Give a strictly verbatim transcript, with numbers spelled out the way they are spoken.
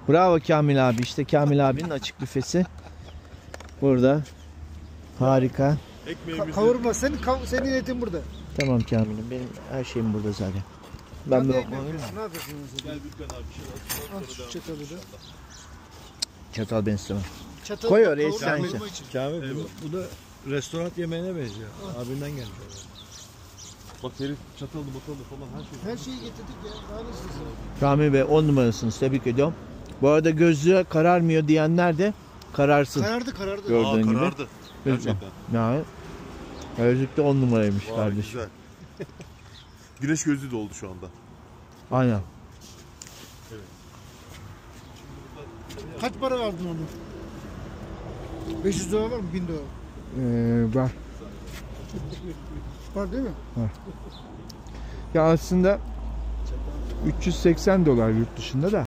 Bravo Kamil abi. İşte Kamil abinin açık büfesi. Burada. Harika. Ka kavurma. Senin, kav senin etin burada. Tamam Kamil'im. Benim her şeyim burada zaten. Ben bir lokma Ne yapıyorsun? Gel Gülkan abi. Al şu çatalı da. Çatal ben istemem. Çatal Koy oraya sen. Kamil bu, bu da restoran yemeğine benziyor. Abinden gelmiş. Bak herif çatalı botalı falan her şey. Her şeyi getirdik ya. Daha nasıl? Kamil Bey on numarasınız. Tebrik ediyorum. Bu arada gözlüğe kararmıyor diyenler de kararsın. Karardı karardı. Gördüğün Aa, gibi. karardı. Gerçekten. Yani gözlükte on numaraymış Vay, kardeşim. güzel. Güneş gözlüğü de oldu şu anda. Aynen. Kaç para verdin onu? beş yüz dolar var mı? bin dolar. Ee, var. Var değil mi? Ya aslında üç yüz seksen dolar yurt dışında da.